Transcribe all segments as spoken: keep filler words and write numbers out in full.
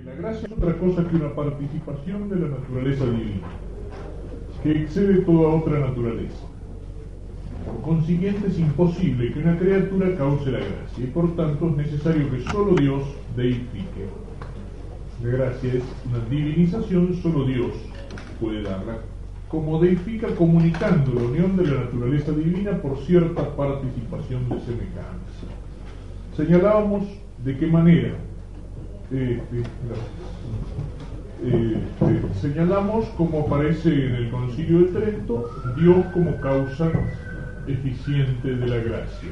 La gracia es otra cosa que una participación de la naturaleza divina, que excede toda otra naturaleza. Por consiguiente, es imposible que una criatura cause la gracia, y por tanto es necesario que solo Dios deifique. La gracia es una divinización, solo Dios puede darla, como deifica comunicando la unión de la naturaleza divina por cierta participación de semejanza. Señalábamos de qué manera eh, eh, eh, eh, señalamos, como aparece en el Concilio de Trento, Dios como causa eficiente de la gracia,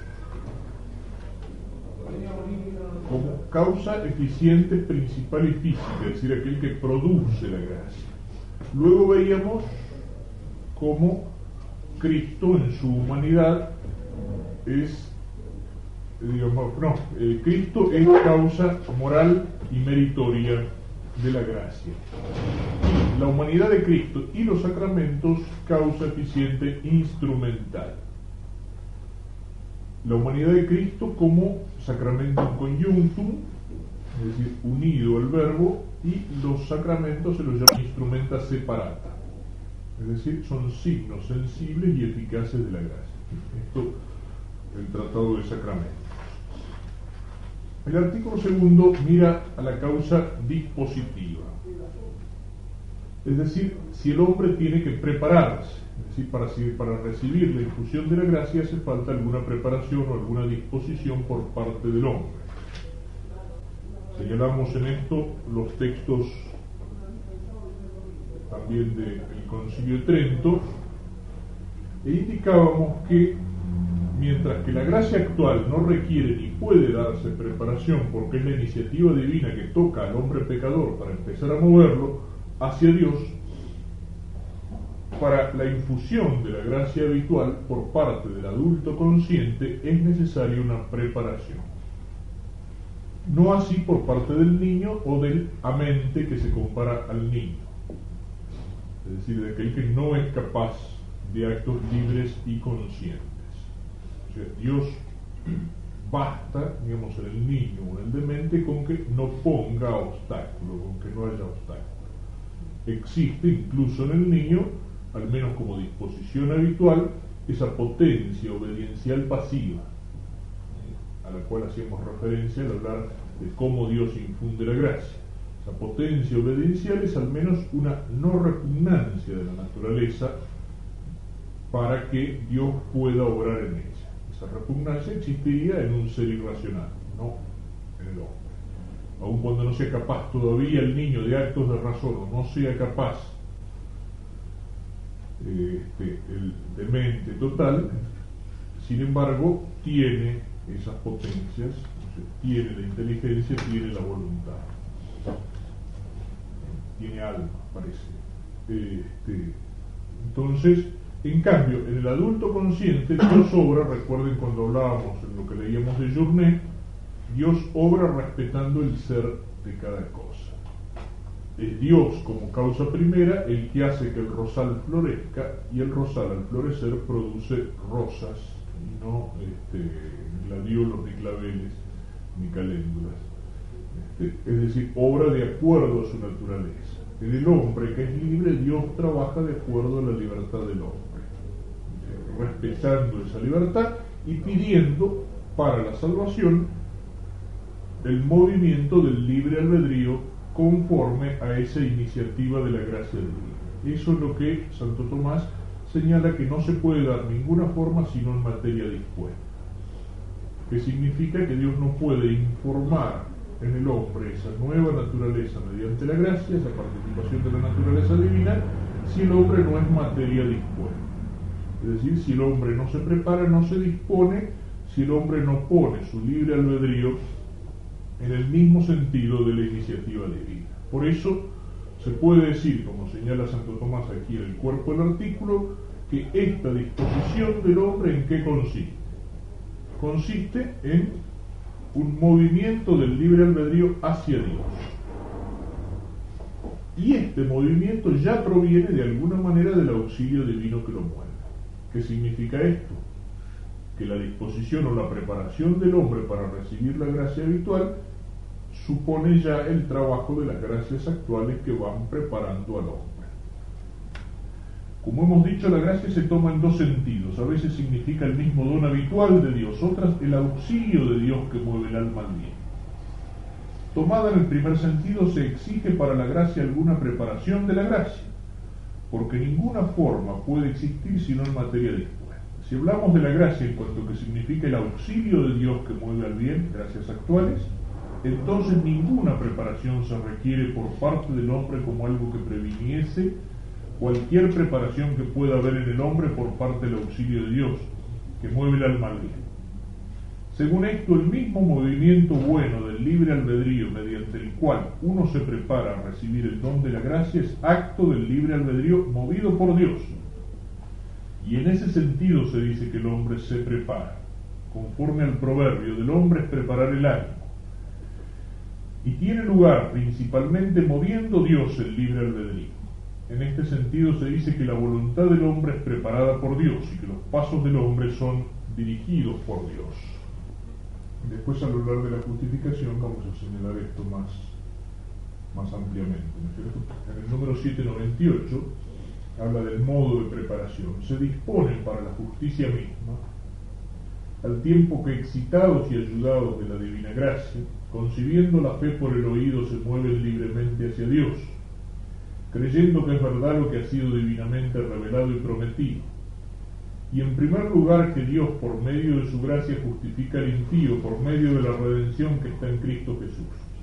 como causa eficiente, principal y física, es decir, aquel que produce la gracia. Luego veíamos cómo Cristo en su humanidad es, digamos, no, eh, Cristo es causa moral y meritoria de la gracia. La humanidad de Cristo y los sacramentos, causa eficiente instrumental. La humanidad de Cristo como sacramentum conjunctum, es decir, unido al verbo, y los sacramentos se los llama instrumenta separata, es decir, son signos sensibles y eficaces de la gracia. Esto, el Tratado de Sacramentos. El artículo segundo mira a la causa dispositiva, es decir, si el hombre tiene que prepararse, es decir, para, para recibir la infusión de la gracia hace falta alguna preparación o alguna disposición por parte del hombre. Señalamos en esto los textos también del Concilio de Trento e indicábamos que mientras que la gracia actual no requiere ni puede darse preparación porque es la iniciativa divina que toca al hombre pecador para empezar a moverlo hacia Dios, para la infusión de la gracia habitual por parte del adulto consciente es necesaria una preparación. No así por parte del niño o del amente que se compara al niño, es decir, de aquel que no es capaz de actos libres y conscientes. O sea, Dios basta, digamos, en el niño o en el demente con que no ponga obstáculo, con que no haya obstáculo. Existe incluso en el niño, al menos como disposición habitual, esa potencia obediencial pasiva, a la cual hacíamos referencia al hablar de cómo Dios infunde la gracia. Esa potencia obediencial es al menos una no repugnancia de la naturaleza para que Dios pueda obrar en ella. Esa repugnancia existiría en un ser irracional, no en el hombre. Aun cuando no sea capaz todavía el niño de actos de razón, o no sea capaz eh, este, el demente total, sin embargo, tiene esas potencias, o sea, tiene la inteligencia, tiene la voluntad, tiene alma, parece. Este, entonces, en cambio, en el adulto consciente, Dios obra, recuerden cuando hablábamos en lo que leíamos de Journet, Dios obra respetando el ser de cada cosa. Es Dios como causa primera el que hace que el rosal florezca, y el rosal al florecer produce rosas, y no este, gladiolos, ni claveles, ni caléndulas. Este, es decir, obra de acuerdo a su naturaleza. En el hombre que es libre, Dios trabaja de acuerdo a la libertad del hombre, respetando esa libertad y pidiendo para la salvación el movimiento del libre albedrío conforme a esa iniciativa de la gracia divina. Eso es lo que Santo Tomás señala que no se puede dar ninguna forma sino en materia dispuesta, que significa que Dios no puede informar en el hombre esa nueva naturaleza mediante la gracia, esa participación de la naturaleza divina, si el hombre no es materia dispuesta. Es decir, si el hombre no se prepara, no se dispone, si el hombre no pone su libre albedrío en el mismo sentido de la iniciativa divina. Por eso se puede decir, como señala Santo Tomás aquí en el cuerpo del artículo, que esta disposición del hombre ¿en qué consiste? Consiste en un movimiento del libre albedrío hacia Dios. Y este movimiento ya proviene de alguna manera del auxilio divino que lo mueve. ¿Qué significa esto? Que la disposición o la preparación del hombre para recibir la gracia habitual supone ya el trabajo de las gracias actuales que van preparando al hombre. Como hemos dicho, la gracia se toma en dos sentidos. A veces significa el mismo don habitual de Dios, otras el auxilio de Dios que mueve el alma al bien. Tomada en el primer sentido, se exige para la gracia alguna preparación de la gracia, porque ninguna forma puede existir sino en materia dispuesta. Si hablamos de la gracia en cuanto que significa el auxilio de Dios que mueve al bien, gracias actuales, entonces ninguna preparación se requiere por parte del hombre como algo que previniese cualquier preparación que pueda haber en el hombre por parte del auxilio de Dios, que mueve el alma al bien. Según esto, el mismo movimiento bueno del libre albedrío mediante el cual uno se prepara a recibir el don de la gracia es acto del libre albedrío movido por Dios. Y en ese sentido se dice que el hombre se prepara, conforme al proverbio del hombre es preparar el ánimo. Y tiene lugar principalmente moviendo Dios el libre albedrío. En este sentido se dice que la voluntad del hombre es preparada por Dios y que los pasos del hombre son dirigidos por Dios. Después, al hablar de la justificación, vamos a señalar esto más, más ampliamente. En el número setecientos noventa y ocho habla del modo de preparación. Se disponen para la justicia misma, al tiempo que excitados y ayudados de la divina gracia, concibiendo la fe por el oído, se mueven libremente hacia Dios, creyendo que es verdad lo que ha sido divinamente revelado y prometido. Y en primer lugar que Dios por medio de su gracia justifica al impío por medio de la redención que está en Cristo Jesús.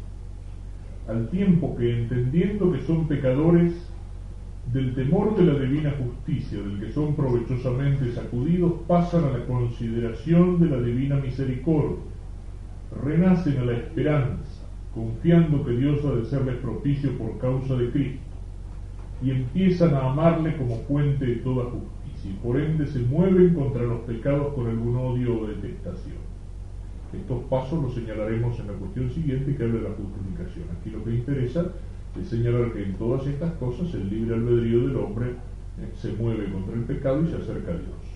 Al tiempo que, entendiendo que son pecadores, del temor de la divina justicia, del que son provechosamente sacudidos, pasan a la consideración de la divina misericordia, renacen a la esperanza, confiando que Dios ha de serles propicio por causa de Cristo, y empiezan a amarle como fuente de toda justicia, y por ende se mueven contra los pecados con algún odio o detestación. Estos pasos los señalaremos en la cuestión siguiente, que habla de la justificación. Aquí lo que interesa es señalar que en todas estas cosas el libre albedrío del hombre eh, se mueve contra el pecado y se acerca a Dios.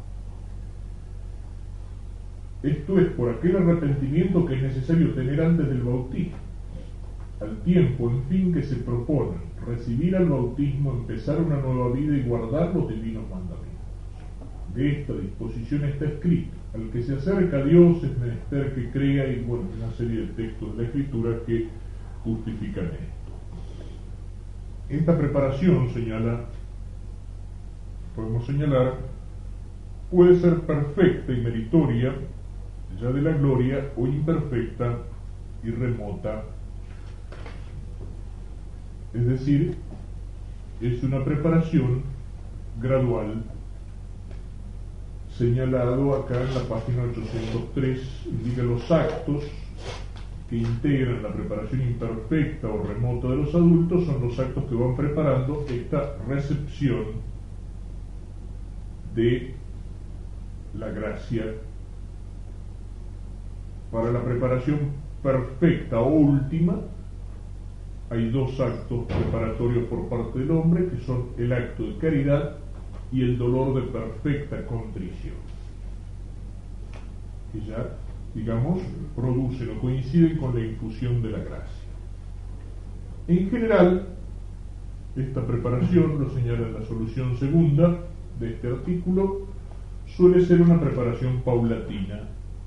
Esto es por aquel arrepentimiento que es necesario tener antes del bautismo, al tiempo, en fin, que se proponen recibir al bautismo, empezar una nueva vida y guardar los divinos mandamientos. De esta disposición está escrito: al que se acerca a Dios es menester que crea, y bueno, una serie de textos de la Escritura que justifican esto. Esta preparación, señala, podemos señalar, puede ser perfecta y meritoria ya de la gloria, o imperfecta y remota. Es decir, es una preparación gradual, señalado acá en la página ochocientos tres, indica los actos que integran la preparación imperfecta o remota de los adultos, son los actos que van preparando esta recepción de la gracia. Para la preparación perfecta o última, hay dos actos preparatorios por parte del hombre, que son el acto de caridad y el dolor de perfecta contrición, que ya, digamos, producen o coinciden con la infusión de la gracia. En general, esta preparación, lo señala en la solución segunda de este artículo, suele ser una preparación paulatina.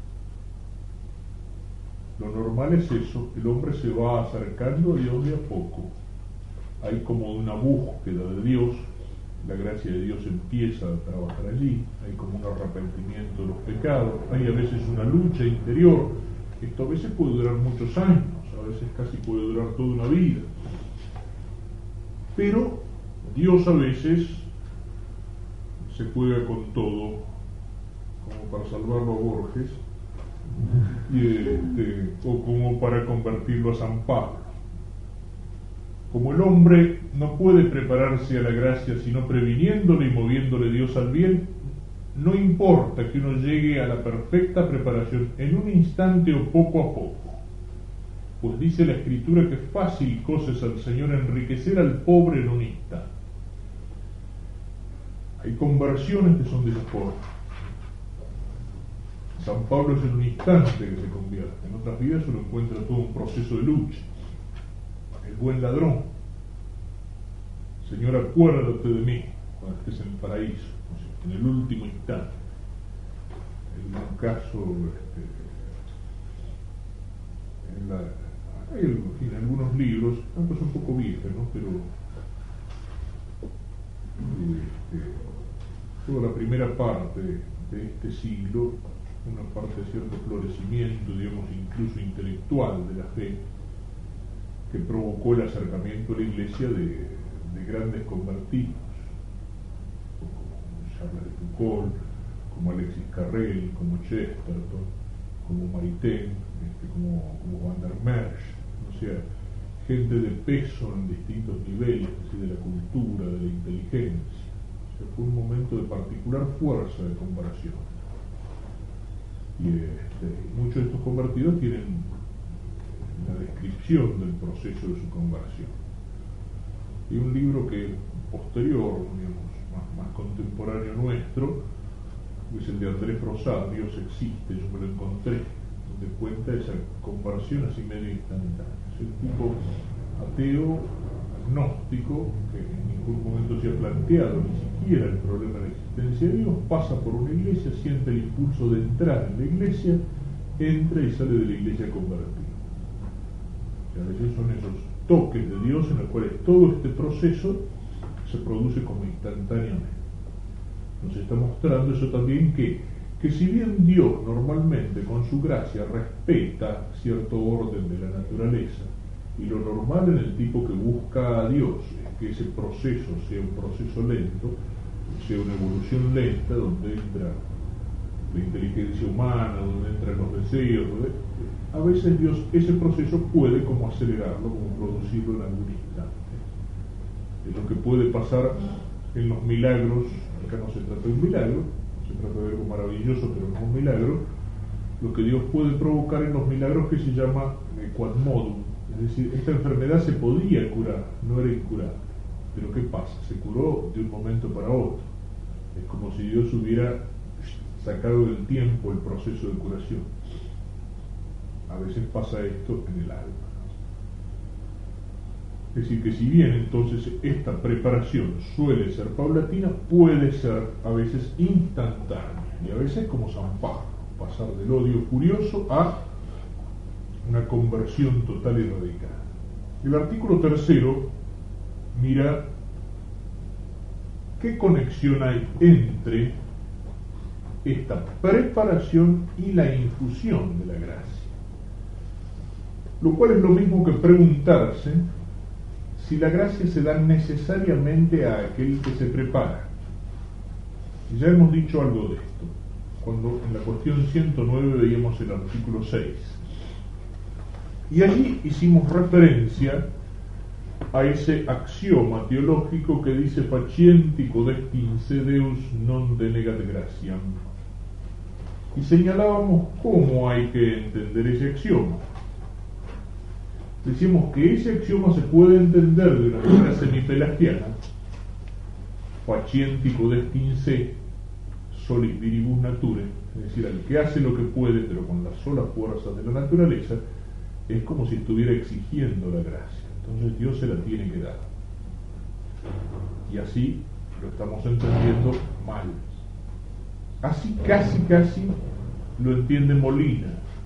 Lo normal es eso, el hombre se va acercando a Dios de a poco. Hay como una búsqueda de Dios, la gracia de Dios empieza a trabajar allí, hay como un arrepentimiento de los pecados, hay a veces una lucha interior. Esto a veces puede durar muchos años, a veces casi puede durar toda una vida. Pero Dios a veces se juega con todo, como para salvarlo a Borges, y este, o como para convertirlo a San Pablo. Como el hombre no puede prepararse a la gracia sino previniéndole y moviéndole Dios al bien, no importa que uno llegue a la perfecta preparación en un instante o poco a poco, pues dice la Escritura que fácil cosa es al Señor enriquecer al pobre en un instante. Hay conversiones que son de esa forma. San Pablo es en un instante que se convierte. En otras vidas uno encuentra todo un proceso de lucha. El buen ladrón. Señor, acuérdate de mí cuando estés en el paraíso, en el último instante. En un caso, este, en la, hay en algunos libros, aunque son un poco viejos, ¿no? Pero este, toda la primera parte de este siglo, una parte de cierto florecimiento, digamos, incluso intelectual de la fe, que provocó el acercamiento a la Iglesia de, de grandes convertidos, como Charles de Foucault, como Alexis Carrel, como Chesterton, como Maritain, este, como, como Van der Merch, o sea, gente de peso en distintos niveles, es decir, de la cultura, de la inteligencia. O sea, fue un momento de particular fuerza de comparación. Y este, muchos de estos convertidos tienen la descripción del proceso de su conversión. Y un libro que posterior, digamos, más, más contemporáneo nuestro, es el de Andrés Rosat, Dios existe, yo me lo encontré, donde cuenta esa conversión así medio instantánea. Es un tipo ateo, agnóstico, que en ningún momento se ha planteado ni siquiera el problema de la existencia de Dios, pasa por una iglesia, siente el impulso de entrar en la iglesia, entra y sale de la iglesia convertida. O sea, a veces son esos toques de Dios en los cuales todo este proceso se produce como instantáneamente. Nos está mostrando eso también que, que si bien Dios normalmente con su gracia respeta cierto orden de la naturaleza, y lo normal en el tipo que busca a Dios es que ese proceso sea un proceso lento, sea una evolución lenta donde entra la inteligencia humana, donde entran los deseos, donde, a veces Dios ese proceso puede como acelerarlo, como producirlo en algún instante. Es lo que puede pasar en los milagros. Acá no se trata de un milagro, se trata de algo maravilloso, pero no un milagro. Lo que Dios puede provocar en los milagros que se llama eh, quad modum, es decir, esta enfermedad se podía curar, no era incurable, pero ¿qué pasa? Se curó de un momento para otro. Es como si Dios hubiera sacado del tiempo el proceso de curación. A veces pasa esto en el alma. Es decir, que si bien entonces esta preparación suele ser paulatina, puede ser a veces instantánea, y a veces como San Pablo, pasar del odio furioso a una conversión total y radical. El artículo tercero mira qué conexión hay entre esta preparación y la infusión de la gracia, lo cual es lo mismo que preguntarse si la gracia se da necesariamente a aquel que se prepara. Ya hemos dicho algo de esto, cuando en la cuestión ciento nueve veíamos el artículo seis. Y allí hicimos referencia a ese axioma teológico que dice facienti codestin se Deus non denegat gratiam. Y señalábamos cómo hay que entender ese axioma. Decimos que ese axioma se puede entender de una manera semipelagiana, facienti codestin se solis viribus nature, es decir, al que hace lo que puede pero con las solas fuerzas de la naturaleza, es como si estuviera exigiendo la gracia. Entonces Dios se la tiene que dar. Y así lo estamos entendiendo mal. Así casi casi lo entiende Molina,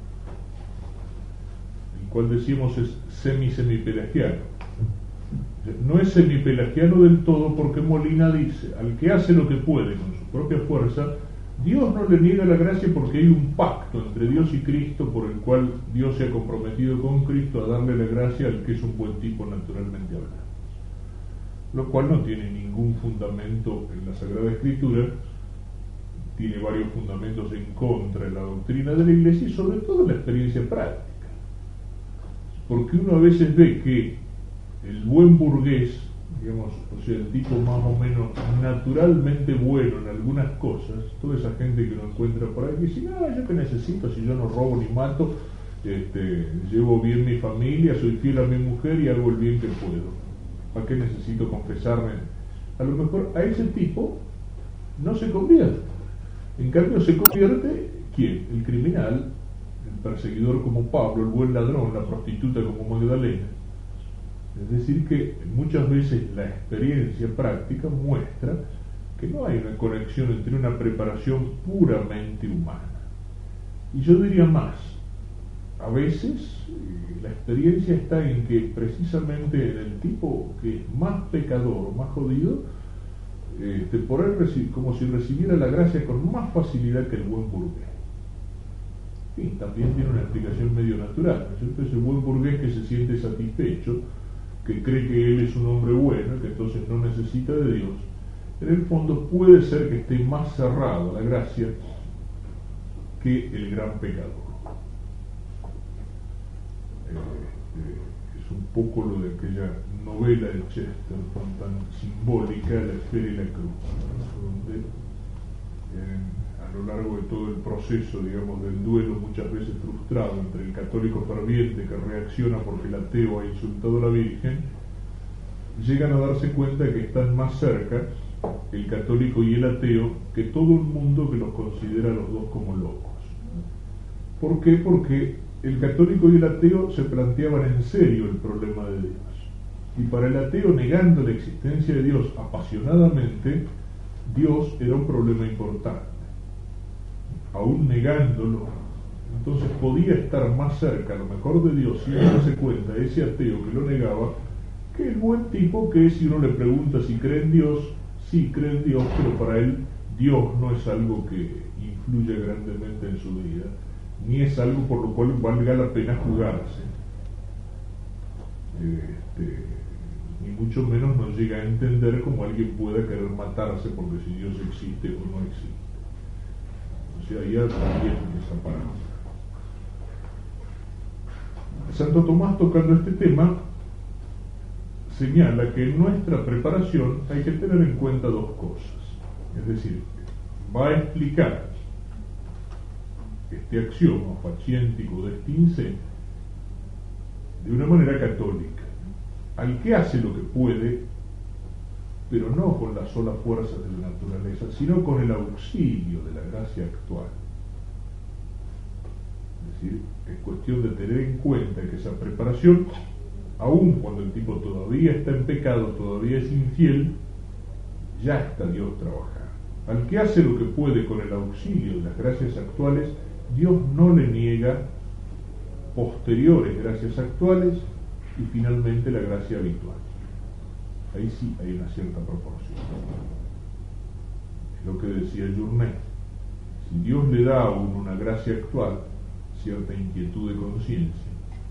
el cual decimos es semi-semipelagiano. No es semipelagiano del todo porque Molina dice, al que hace lo que puede con su propia fuerza, Dios no le niega la gracia porque hay un pacto entre Dios y Cristo por el cual Dios se ha comprometido con Cristo a darle la gracia al que es un buen tipo naturalmente hablando. Lo cual no tiene ningún fundamento en la Sagrada Escritura, tiene varios fundamentos en contra de la doctrina de la Iglesia y sobre todo en la experiencia práctica. Porque uno a veces ve que el buen burgués, digamos, o sea, el tipo más o menos naturalmente bueno en algunas cosas, toda esa gente que uno encuentra por ahí, que dice, no, yo que necesito, si yo no robo ni mato, este, llevo bien mi familia, soy fiel a mi mujer y hago el bien que puedo. ¿Para qué necesito confesarme? A lo mejor a ese tipo no se convierte. En cambio se convierte ¿quién? El criminal, el perseguidor como Pablo, el buen ladrón, la prostituta como Magdalena. Es decir, que muchas veces la experiencia práctica muestra que no hay una conexión entre una preparación puramente humana. Y yo diría más, a veces eh, la experiencia está en que precisamente en el tipo que es más pecador o más jodido, este, por él reci- como si recibiera la gracia con más facilidad que el buen burgués. Y también tiene una explicación medio natural, ¿no es cierto? Es el buen burgués que se siente satisfecho, que cree que él es un hombre bueno, que entonces no necesita de Dios. En el fondo puede ser que esté más cerrado a la gracia que el gran pecador. Eh, es un poco lo de aquella novela de Chesterton tan simbólica, La Esfera y la Cruz, ¿no? Donde eh, a lo largo de todo el proceso, digamos, del duelo muchas veces frustrado entre el católico ferviente que reacciona porque el ateo ha insultado a la Virgen, llegan a darse cuenta de que están más cerca el católico y el ateo que todo el mundo que los considera a los dos como locos. ¿Por qué? Porque el católico y el ateo se planteaban en serio el problema de Dios. Y para el ateo, negando la existencia de Dios apasionadamente, Dios era un problema importante. Aún negándolo, entonces podía estar más cerca a lo mejor de Dios sin darse cuenta ese ateo que lo negaba, que el buen tipo que si uno le pregunta si cree en Dios, sí cree en Dios, pero para él Dios no es algo que influya grandemente en su vida, ni es algo por lo cual valga la pena jugarse, este, ni mucho menos nos llega a entender como alguien pueda querer matarse porque si Dios existe o no existe. O sea, ya también esa palabra. Santo Tomás, tocando este tema, señala que en nuestra preparación hay que tener en cuenta dos cosas. Es decir, va a explicar este axioma facientico destinse de una manera católica. Al que hace lo que puede, pero no con las solas fuerzas de la naturaleza, sino con el auxilio de la gracia actual. Es decir, es cuestión de tener en cuenta que esa preparación, aun cuando el tipo todavía está en pecado, todavía es infiel, ya está Dios trabajando. Al que hace lo que puede con el auxilio de las gracias actuales, Dios no le niega posteriores gracias actuales y finalmente la gracia habitual. Ahí sí hay una cierta proporción. Es lo que decía Journet. Si Dios le da a uno una gracia actual, cierta inquietud de conciencia,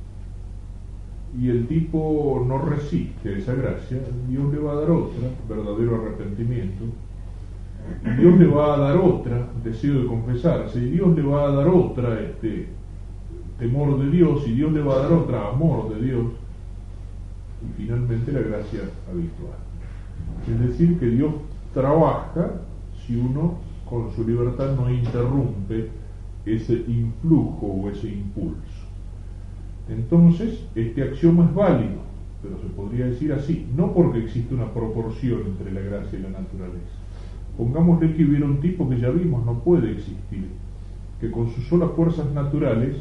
y el tipo no resiste a esa gracia, Dios le va a dar otra, verdadero arrepentimiento, y Dios le va a dar otra, deseo de confesarse, y Dios le va a dar otra, este, temor de Dios, y Dios le va a dar otra, amor de Dios, y finalmente la gracia habitual. Es decir, que Dios trabaja si uno con su libertad no interrumpe ese influjo o ese impulso. Entonces, este axioma es válido, pero se podría decir así, no porque existe una proporción entre la gracia y la naturaleza. Pongámosle que hubiera un tipo que ya vimos no puede existir, que con sus solas fuerzas naturales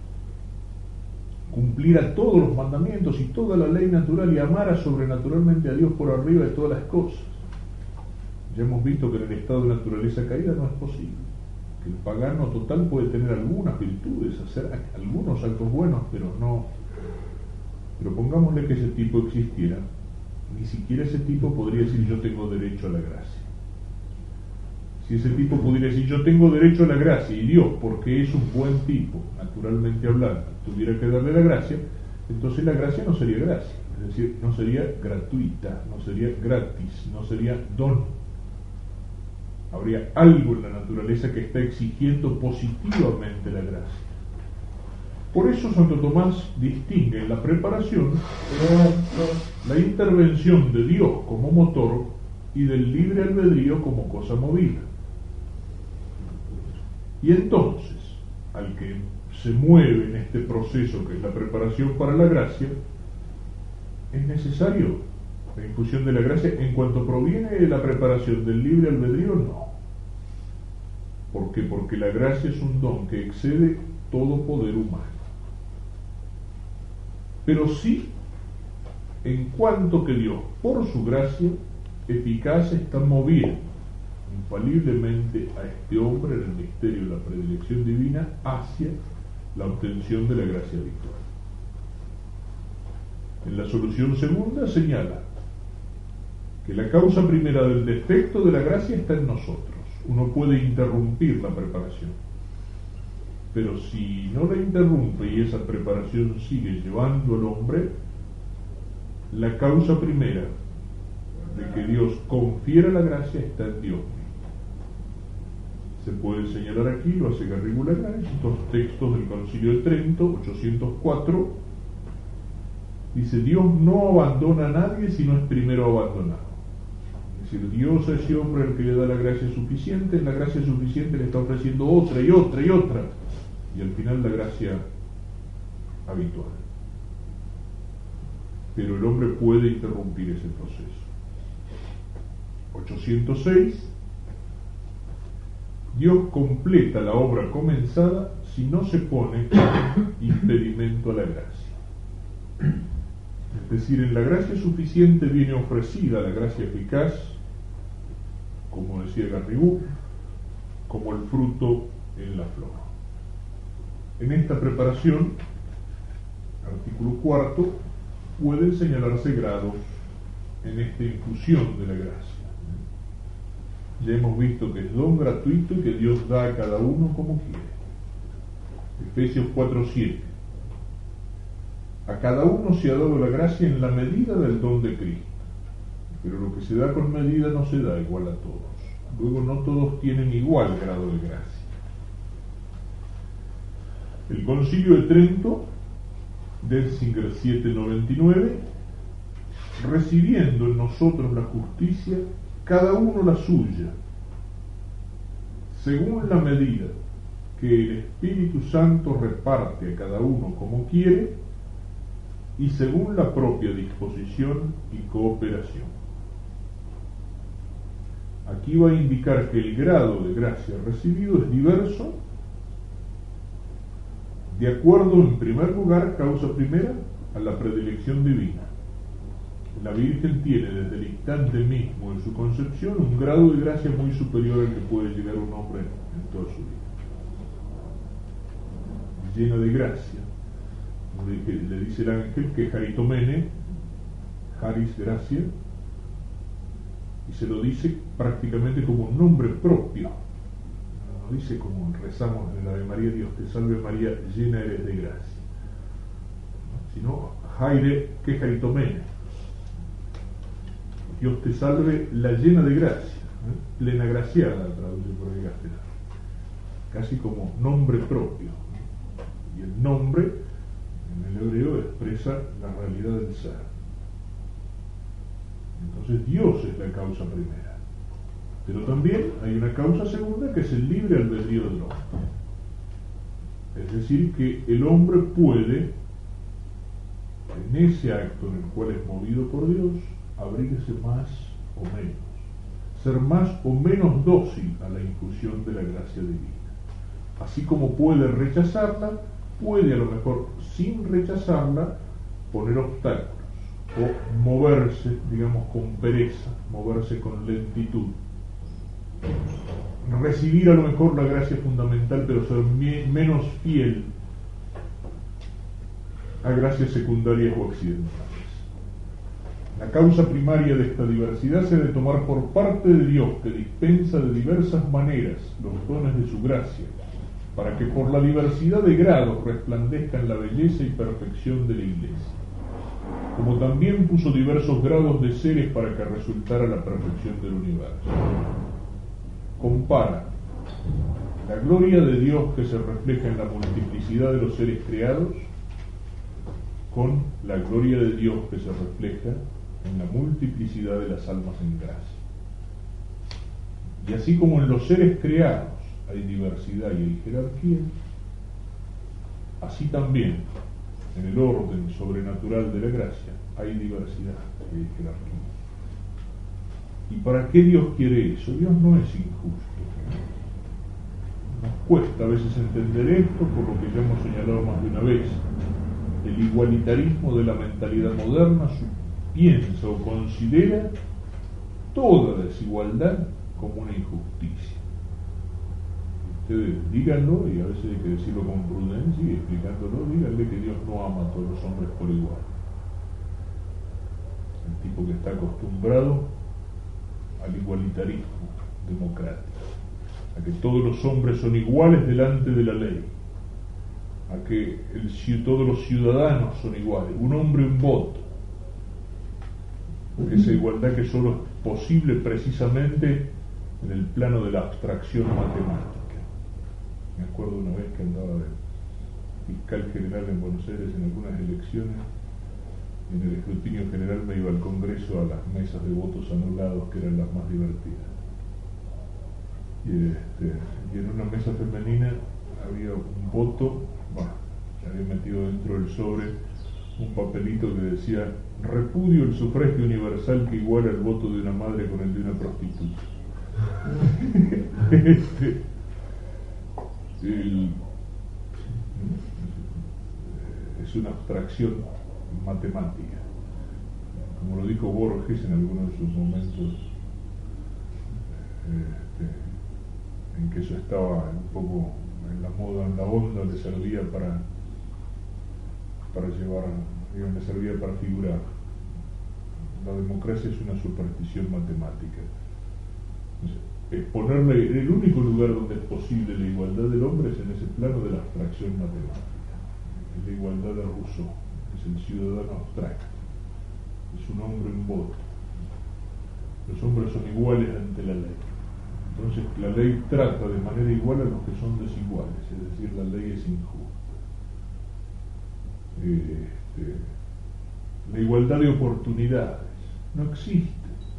cumpliera todos los mandamientos y toda la ley natural y amara sobrenaturalmente a Dios por arriba de todas las cosas. Ya hemos visto que en el estado de naturaleza caída no es posible, que el pagano total puede tener algunas virtudes, hacer algunos actos buenos, pero no. Pero pongámosle que ese tipo existiera, ni siquiera ese tipo podría decir yo tengo derecho a la gracia. Si ese tipo pudiera decir yo tengo derecho a la gracia y Dios, porque es un buen tipo, naturalmente hablando, tuviera que darle la gracia, entonces la gracia no sería gracia, es decir, no sería gratuita, no sería gratis, no sería don. Habría algo en la naturaleza que está exigiendo positivamente la gracia. Por eso Santo Tomás distingue en la preparación la intervención de Dios como motor y del libre albedrío como cosa movida. Y entonces, al que se mueve en este proceso que es la preparación para la gracia, es necesario la infusión de la gracia en cuanto proviene de la preparación del libre albedrío, no. ¿Por qué? Porque la gracia es un don que excede todo poder humano. Pero sí, en cuanto que Dios, por su gracia eficaz, está moviendo infaliblemente a este hombre en el misterio de la predilección divina hacia la obtención de la gracia habitual. En la solución segunda señala que la causa primera del defecto de la gracia está en nosotros. Uno puede interrumpir la preparación, pero si no la interrumpe y esa preparación sigue llevando al hombre, la causa primera de que Dios confiera la gracia está en Dios. Se puede señalar aquí, lo hace Garrigou Lagrange, estos textos del Concilio de Trento, ochocientos cuatro, dice: Dios no abandona a nadie si no es primero abandonado. Es decir, Dios a ese hombre al que le da la gracia suficiente, en la gracia suficiente le está ofreciendo otra y otra y otra, y al final la gracia habitual. Pero el hombre puede interrumpir ese proceso. ochocientos seis, Dios completa la obra comenzada si no se pone impedimento a la gracia. Es decir, en la gracia suficiente viene ofrecida la gracia eficaz, como decía Garrigou, como el fruto en la flor. En esta preparación, artículo cuarto, pueden señalarse grados en esta infusión de la gracia. Ya hemos visto que es don gratuito y que Dios da a cada uno como quiere. Efesios cuatro siete. A cada uno se ha dado la gracia en la medida del don de Cristo, pero lo que se da con medida no se da igual a todos. Luego no todos tienen igual grado de gracia. El Concilio de Trento, Denzinger siete noventa y nueve, recibiendo en nosotros la justicia, cada uno la suya, según la medida que el Espíritu Santo reparte a cada uno como quiere y según la propia disposición y cooperación. Aquí va a indicar que el grado de gracia recibido es diverso, de acuerdo, en primer lugar, causa primera, a la predilección divina. La Virgen tiene desde el instante mismo de su concepción un grado de gracia muy superior al que puede llegar un hombre en toda su vida. Llena de gracia. Le dice el ángel que Jaritomene, Haris gracia, y se lo dice prácticamente como un nombre propio. No dice como rezamos en el Ave María: Dios te salve María, llena eres de gracia, sino Jaire que Jaritomene, Dios te salve la llena de gracia, ¿eh? Plena graciada, traduce por ahí Gastelano, casi como nombre propio. Y el nombre en el hebreo expresa la realidad del ser. Entonces Dios es la causa primera, pero también hay una causa segunda que es el libre albedrío del hombre. Es decir, que el hombre puede, en ese acto en el cual es movido por Dios, abrirse más o menos, ser más o menos dócil a la infusión de la gracia divina. Así como puede rechazarla, puede a lo mejor sin rechazarla poner obstáculos o moverse, digamos, con pereza, moverse con lentitud, recibir a lo mejor la gracia fundamental pero ser menos fiel a gracias secundarias o accidentales. La causa primaria de esta diversidad se ha de tomar por parte de Dios, que dispensa de diversas maneras los dones de su gracia, para que por la diversidad de grados resplandezcan la belleza y perfección de la Iglesia, como también puso diversos grados de seres para que resultara la perfección del universo. Compara la gloria de Dios que se refleja en la multiplicidad de los seres creados con la gloria de Dios que se refleja en la multiplicidad de las almas en gracia. Y así como en los seres creados hay diversidad y hay jerarquía, así también en el orden sobrenatural de la gracia hay diversidad y hay jerarquía. ¿Y para qué Dios quiere eso? Dios no es injusto. cuesta a veces entender esto por lo que ya hemos señalado más de una vez. El igualitarismo de la mentalidad moderna piensa o considera toda desigualdad como una injusticia. Ustedes díganlo, y a veces hay que decirlo con prudencia y explicándolo, díganle que Dios no ama a todos los hombres por igual. El tipo que está acostumbrado al igualitarismo democrático, a que todos los hombres son iguales delante de la ley, a que el, todos los ciudadanos son iguales, un hombre un voto. Esa igualdad que solo es posible precisamente en el plano de la abstracción matemática. Me acuerdo una vez que andaba de fiscal general en Buenos Aires en algunas elecciones, y en el escrutinio general me iba al Congreso a las mesas de votos anulados, que eran las más divertidas. Y, este, y en una mesa femenina había un voto, bueno, había metido dentro del sobre un papelito que decía: repudio el sufragio universal que iguala el voto de una madre con el de una prostituta. este, el, es una abstracción matemática, como lo dijo Borges en algunos de sus momentos, este, en que eso estaba un poco en la moda, en la onda, le servía para para llevar, digamos, le servía para figurar. La democracia es una superstición matemática. Es ponerle, el único lugar donde es posible la igualdad del hombre es en ese plano de la abstracción matemática. Es la igualdad de Rousseau, es el ciudadano abstracto, es un hombre un voto. Los hombres son iguales ante la ley. Entonces la ley trata de manera igual a los que son desiguales, es decir, la ley es injusta. Este, la igualdad de oportunidades no existe.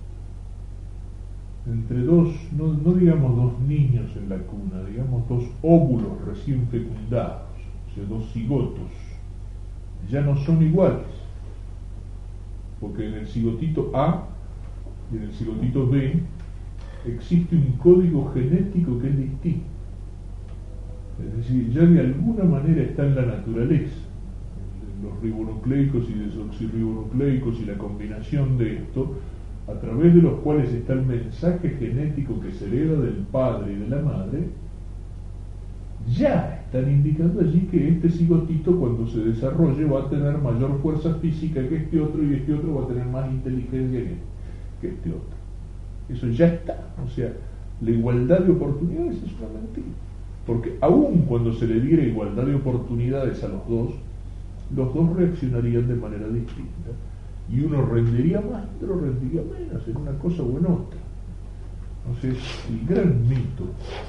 Entre dos, no, no digamos dos niños en la cuna, digamos dos óvulos recién fecundados, o sea, dos cigotos, ya no son iguales, porque en el cigotito A y en el cigotito B existe un código genético que es distinto. Es decir, ya de alguna manera está en la naturaleza. Los ribonucleicos y desoxirribonucleicos y la combinación de esto, a través de los cuales está el mensaje genético que se hereda del padre y de la madre, ya están indicando allí que este cigotito, cuando se desarrolle, va a tener mayor fuerza física que este otro, y este otro va a tener más inteligencia que, que este otro. Eso ya está. O sea, la igualdad de oportunidades es una mentira, porque aun cuando se le diera igualdad de oportunidades a los dos, los dos reaccionarían de manera distinta, y uno rendiría más, otro rendiría menos, en una cosa o en otra. Entonces, el gran mito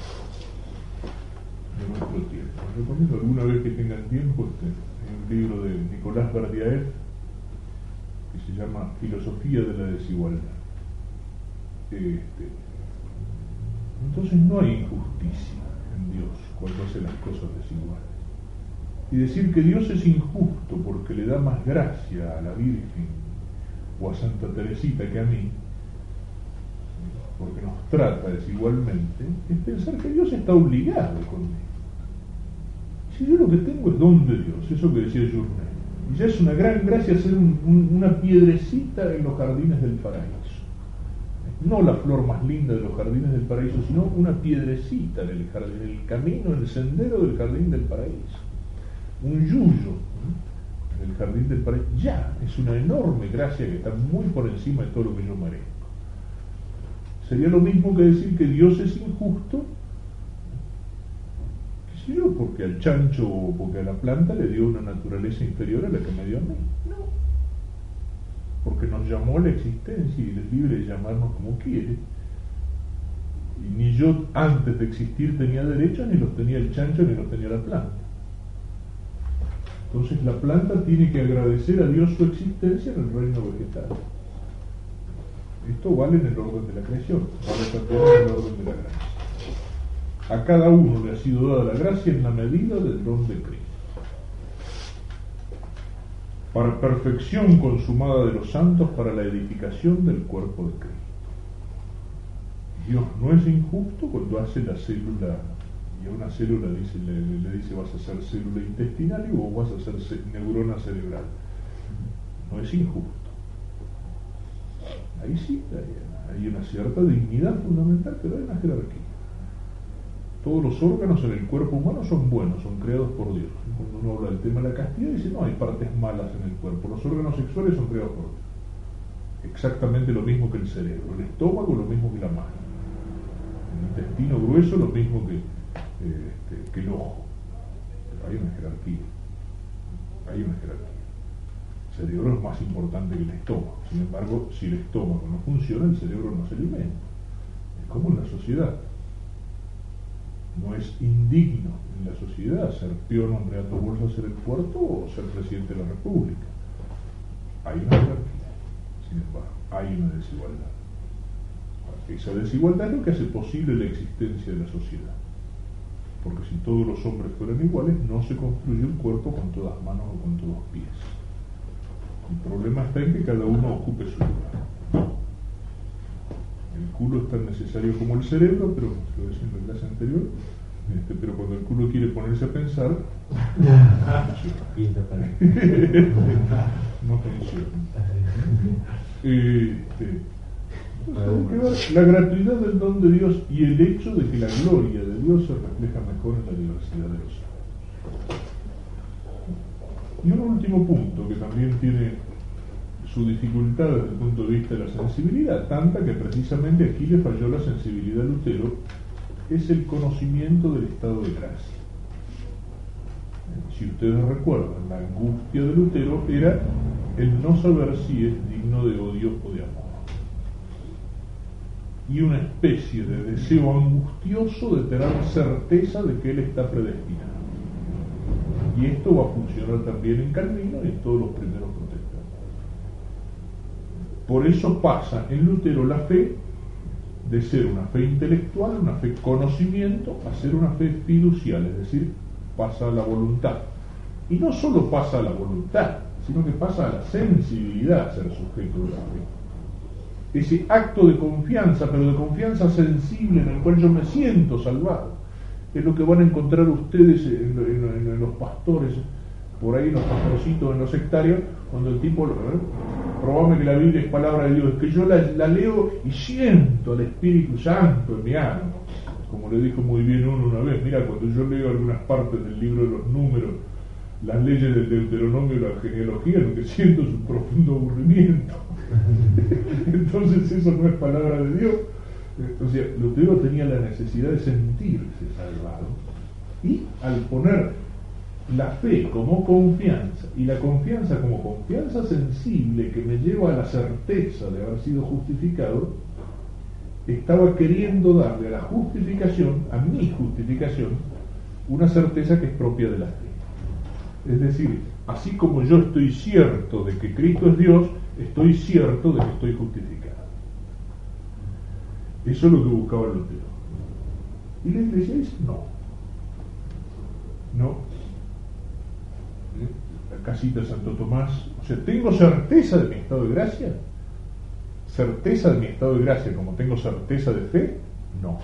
de nuestro tiempo. Les recomiendo alguna vez que tengan tiempo, este, hay un libro de Nicolás Berdyaev que se llama Filosofía de la Desigualdad. Este, entonces no hay injusticia en Dios cuando hace las cosas desiguales. Y decir que Dios es injusto porque le da más gracia a la Virgen o a Santa Teresita que a mí, porque nos trata desigualmente, es pensar que Dios está obligado conmigo. Si yo lo que tengo es don de Dios, eso que decía Journet, y ya es una gran gracia ser un, un, una piedrecita en los jardines del paraíso. No la flor más linda de los jardines del paraíso, sino una piedrecita en el, jardín, en el camino, en el sendero del jardín del paraíso. Un yuyo en el jardín del paraíso, ya es una enorme gracia que está muy por encima de todo lo que yo merezco. Sería lo mismo que decir que Dios es injusto, qué sé yo, porque al chancho o porque a la planta le dio una naturaleza inferior a la que me dio a mí. No, porque nos llamó a la existencia y es libre de llamarnos como quiere. Y ni yo antes de existir tenía derechos, ni los tenía el chancho, ni los tenía la planta. Entonces la planta tiene que agradecer a Dios su existencia en el reino vegetal. Esto vale en el orden de la creación, vale también en el orden de la gracia. A cada uno le ha sido dada la gracia en la medida del don de Cristo, para perfección consumada de los santos, para la edificación del cuerpo de Cristo. Dios no es injusto cuando hace la célula y a una célula dice, le, le dice vas a ser célula intestinal y vos vas a ser ce neurona cerebral. No es injusto. Ahí sí hay, hay una cierta dignidad fundamental, pero hay una jerarquía. Todos los órganos en el cuerpo humano son buenos, son creados por Dios. Cuando uno habla del tema de la castidad, dice no, hay partes malas en el cuerpo. Los órganos sexuales son creados por Dios. Exactamente lo mismo que el cerebro. El estómago lo mismo que la mano. El intestino grueso lo mismo que, eh, este, que el ojo. Pero hay una jerarquía. Hay una jerarquía. El cerebro es más importante que el estómago. Sin embargo, si el estómago no funciona, el cerebro no se alimenta. Es como en la sociedad. No es indigno en la sociedad ser peón hombreando bolsa, ser el puerto o ser presidente de la República. Hay una jerarquía, sin embargo, hay una desigualdad. Esa desigualdad es lo que hace posible la existencia de la sociedad. Porque si todos los hombres fueran iguales, no se construye un cuerpo con todas manos o con todos pies. El problema está en que cada uno ocupe su lugar. El culo es tan necesario como el cerebro, pero lo decía en la clase anterior, este, pero cuando el culo quiere ponerse a pensar, no funciona. Este, la gratuidad del don de Dios y el hecho de que la gloria de Dios se refleja mejor en la diversidad de los hombres. Y un último punto que también tiene su dificultad desde el punto de vista de la sensibilidad, tanta que precisamente aquí le falló la sensibilidad a Lutero, es el conocimiento del estado de gracia. Si ustedes recuerdan, la angustia de Lutero era el no saber si es digno de odio o de amor. Y una especie de deseo angustioso de tener certeza de que él está predestinado. Y esto va a funcionar también en Calvino y en todos los primeros protestantes. Por eso pasa en Lutero la fe de ser una fe intelectual, una fe conocimiento, a ser una fe fiducial, es decir, pasa a la voluntad. Y no solo pasa a la voluntad, sino que pasa a la sensibilidad a ser sujeto de la fe. Ese acto de confianza, pero de confianza sensible en el cual yo me siento salvado, es lo que van a encontrar ustedes en, en, en los pastores, por ahí en los pastorcitos, en los sectarios, cuando el tipo, ¿eh? probame que la Biblia es palabra de Dios, es que yo la, la leo y siento al Espíritu Santo en mi alma. Como le dijo muy bien uno una vez, mira, cuando yo leo algunas partes del libro de los números, las leyes del Deuteronomio y la genealogía, lo que siento es un profundo aburrimiento. Entonces eso no es palabra de Dios. O sea, Lutero tenía la necesidad de sentirse salvado, y al poner la fe como confianza y la confianza como confianza sensible que me lleva a la certeza de haber sido justificado, estaba queriendo darle a la justificación, a mi justificación, una certeza que es propia de la fe. Es decir, así como yo estoy cierto de que Cristo es Dios, estoy cierto de que estoy justificado. Eso es lo que buscaba Lutero. Y la Iglesia dice no. No. ¿Eh? La casita de Santo Tomás. O sea, ¿tengo certeza de mi estado de gracia? ¿Certeza de mi estado de gracia como tengo certeza de fe? No.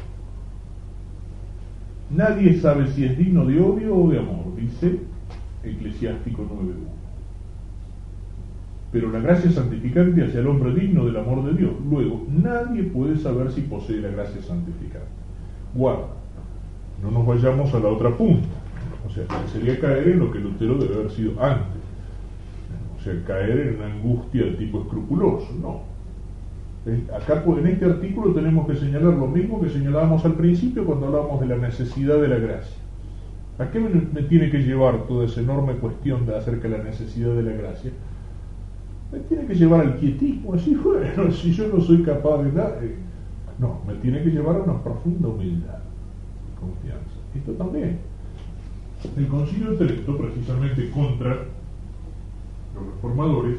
Nadie sabe si es digno de odio o de amor, dice Eclesiástico nueve uno. Pero la gracia santificante hacia el hombre digno del amor de Dios. Luego, nadie puede saber si posee la gracia santificante. Guarda, no nos vayamos a la otra punta. O sea, sería caer en lo que Lutero debe haber sido antes. O sea, caer en una angustia de tipo escrupuloso. No. Acá en este artículo tenemos que señalar lo mismo que señalábamos al principio cuando hablábamos de la necesidad de la gracia. ¿A qué me, me tiene que llevar toda esa enorme cuestión de acerca de la necesidad de la gracia? Me tiene que llevar al quietismo, así, bueno, si yo no soy capaz de dar, eh, no, me tiene que llevar a una profunda humildad y confianza. Esto también. El Concilio de Trento, precisamente contra los reformadores,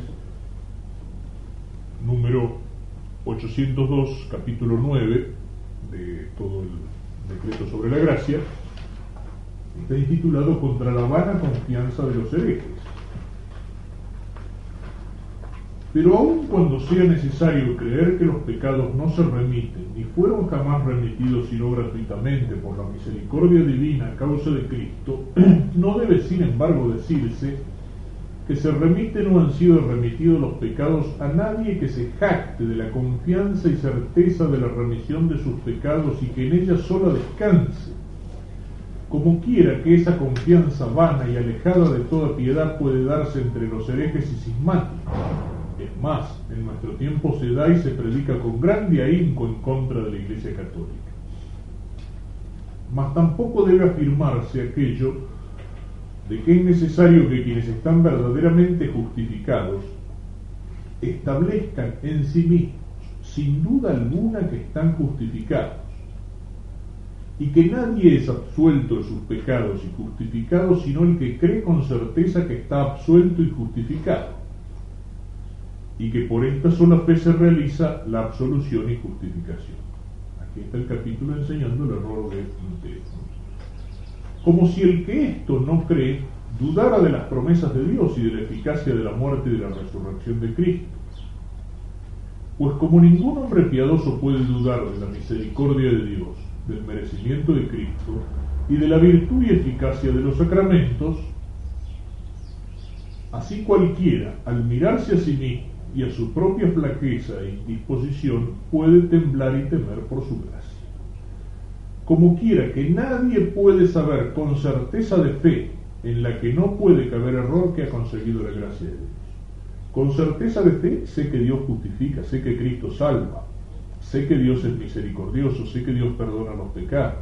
número ochocientos dos, capítulo nueve de todo el decreto sobre la gracia, está intitulado Contra la vana confianza de los herejes. Pero aun cuando sea necesario creer que los pecados no se remiten, ni fueron jamás remitidos sino gratuitamente por la misericordia divina a causa de Cristo, no debe sin embargo decirse que se remiten o han sido remitidos los pecados a nadie que se jacte de la confianza y certeza de la remisión de sus pecados y que en ella sola descanse. Como quiera que esa confianza vana y alejada de toda piedad puede darse entre los herejes y cismáticos. Es más, en nuestro tiempo se da y se predica con grande ahínco en contra de la Iglesia Católica. Mas tampoco debe afirmarse aquello de que es necesario que quienes están verdaderamente justificados establezcan en sí mismos, sin duda alguna, que están justificados, y que nadie es absuelto de sus pecados y justificado sino el que cree con certeza que está absuelto y justificado, y que por esta sola fe se realiza la absolución y justificación. Aquí está el capítulo enseñando el error de Lutero. Como si el que esto no cree dudara de las promesas de Dios y de la eficacia de la muerte y de la resurrección de Cristo. Pues como ningún hombre piadoso puede dudar de la misericordia de Dios, del merecimiento de Cristo y de la virtud y eficacia de los sacramentos, así cualquiera, al mirarse a sí mismo y a su propia flaqueza e indisposición, puede temblar y temer por su gracia. Como quiera que nadie puede saber con certeza de fe, en la que no puede caber error, que ha conseguido la gracia de Dios. Con certeza de fe sé que Dios justifica, sé que Cristo salva, sé que Dios es misericordioso, sé que Dios perdona los pecados.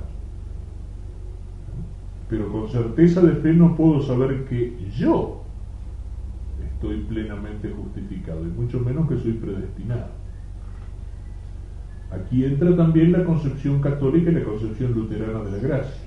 Pero con certeza de fe no puedo saber que yo estoy plenamente justificado, y mucho menos que soy predestinado. Aquí entra también la concepción católica y la concepción luterana de la gracia.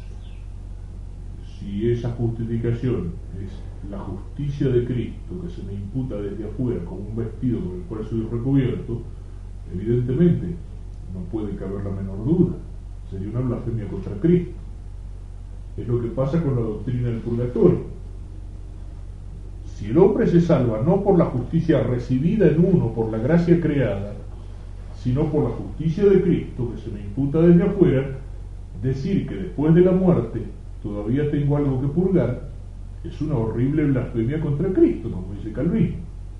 Si esa justificación es la justicia de Cristo que se me imputa desde afuera como un vestido con el cual soy recubierto, evidentemente no puede caber la menor duda, sería una blasfemia contra Cristo. Es lo que pasa con la doctrina del purgatorio. Si el hombre se salva no por la justicia recibida en uno, por la gracia creada, sino por la justicia de Cristo que se me imputa desde afuera, decir que después de la muerte todavía tengo algo que purgar es una horrible blasfemia contra Cristo, como dice Calvino.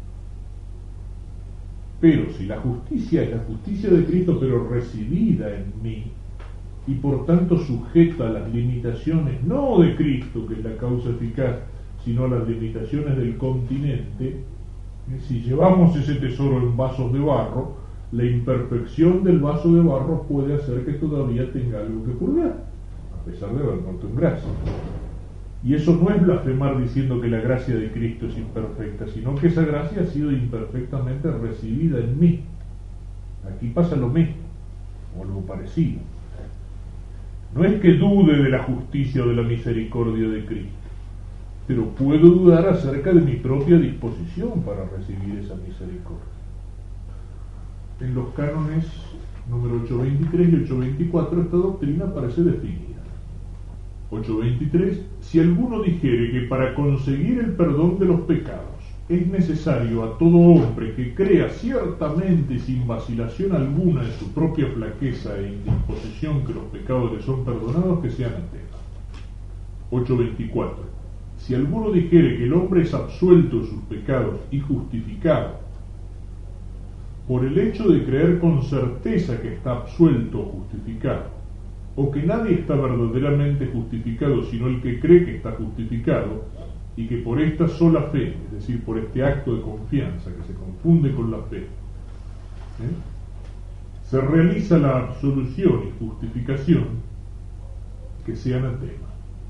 Pero si la justicia es la justicia de Cristo, pero recibida en mí, y por tanto sujeta a las limitaciones no de Cristo, que es la causa eficaz, sino a las limitaciones del continente, si llevamos ese tesoro en vasos de barro, la imperfección del vaso de barro puede hacer que todavía tenga algo que purgar, a pesar de haber muerto en gracia. Y eso no es blasfemar diciendo que la gracia de Cristo es imperfecta, sino que esa gracia ha sido imperfectamente recibida en mí. Aquí pasa lo mismo, o algo parecido. No es que dude de la justicia o de la misericordia de Cristo, pero puedo dudar acerca de mi propia disposición para recibir esa misericordia. En los cánones número ochocientos veintitrés y ochocientos veinticuatro esta doctrina aparece definida. ochocientos veintitrés. Si alguno dijere que para conseguir el perdón de los pecados es necesario a todo hombre que crea ciertamente y sin vacilación alguna en su propia flaqueza e indisposición que los pecados le son perdonados, que sea anatema. ochocientos veinticuatro. Si alguno dijere que el hombre es absuelto de sus pecados y justificado por el hecho de creer con certeza que está absuelto o justificado, o que nadie está verdaderamente justificado sino el que cree que está justificado, y que por esta sola fe, es decir, por este acto de confianza que se confunde con la fe, ¿eh? se realiza la absolución y justificación, que sea anatema.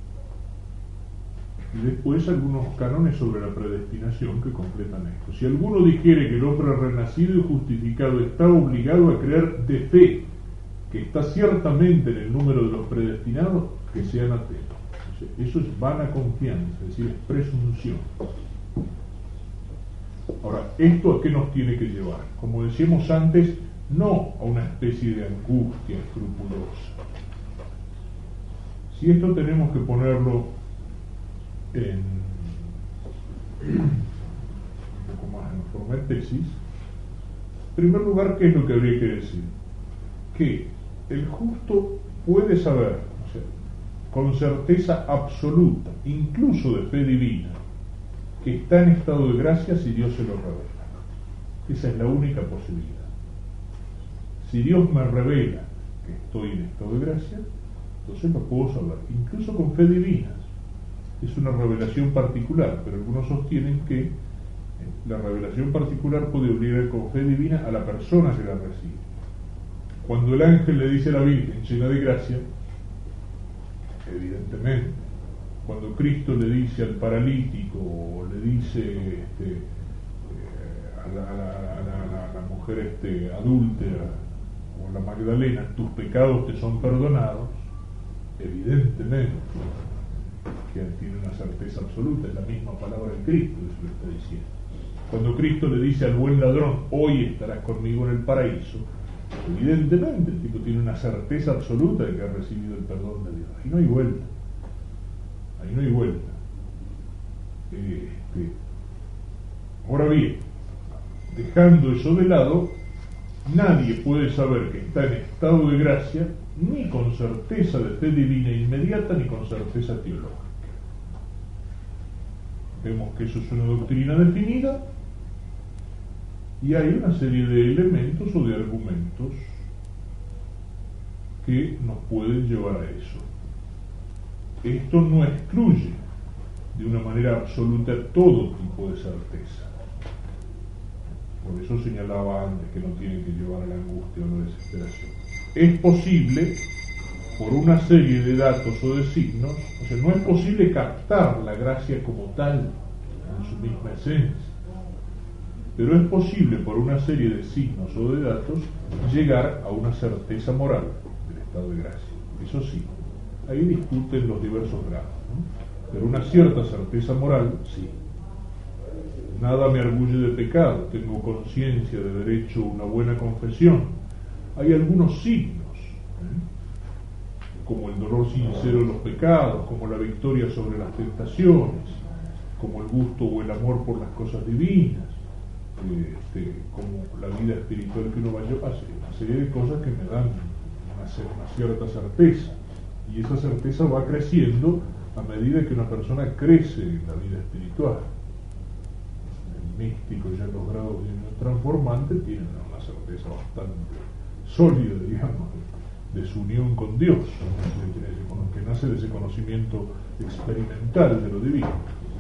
Y después algunos cánones sobre la predestinación que completan esto. Si alguno dijere que el hombre renacido y justificado está obligado a creer de fe que está ciertamente en el número de los predestinados, que sea anatema. Eso es vana confianza, es decir, es presunción. Ahora, ¿esto a qué nos tiene que llevar? Como decíamos antes, no a una especie de angustia escrupulosa. Si esto tenemos que ponerlo en un poco más en forma de tesis. En primer lugar, ¿qué es lo que habría que decir? Que el justo puede saber, o sea, con certeza absoluta, incluso de fe divina, que está en estado de gracia si Dios se lo revela. Esa es la única posibilidad. Si Dios me revela que estoy en estado de gracia, entonces lo puedo saber, incluso con fe divina. Es una revelación particular, pero algunos sostienen que la revelación particular puede obligar con fe divina a la persona que la recibe. Cuando el ángel le dice a la Virgen llena de gracia, evidentemente, cuando Cristo le dice al paralítico, o le dice este, eh, a, la, a, la, a, la, a la mujer este, adúltera, o a la Magdalena, tus pecados te son perdonados, evidentemente que tiene una certeza absoluta, es la misma palabra de Cristo, eso lo está diciendo. Cuando Cristo le dice al buen ladrón, hoy estarás conmigo en el paraíso, evidentemente el tipo tiene una certeza absoluta de que ha recibido el perdón de Dios. Ahí no hay vuelta, ahí no hay vuelta. Este, ahora bien, dejando eso de lado, nadie puede saber que está en estado de gracia ni con certeza de fe divina inmediata ni con certeza teológica. Vemos que eso es una doctrina definida y hay una serie de elementos o de argumentos que nos pueden llevar a eso. Esto no excluye de una manera absoluta todo tipo de certeza. Por eso señalaba antes que no tiene que llevar a la angustia o la desesperación. Es posible, por una serie de datos o de signos, o sea, no es posible captar la gracia como tal, en su misma esencia, pero es posible, por una serie de signos o de datos, llegar a una certeza moral del estado de gracia. Eso sí, ahí discuten los diversos grados, ¿no? Pero una cierta certeza moral, sí. Nada me arguye de pecado, tengo conciencia de haber hecho una buena confesión. Hay algunos signos, ¿eh? como el dolor sincero de los pecados, como la victoria sobre las tentaciones, como el gusto o el amor por las cosas divinas, este, como la vida espiritual que uno vaya a hacer, una serie de cosas que me dan una, una cierta certeza, y esa certeza va creciendo a medida que una persona crece en la vida espiritual. El místico ya en los grados de unión transformante tiene una certeza bastante sólida, digamos, de su unión con Dios, que nace de ese conocimiento experimental de lo divino.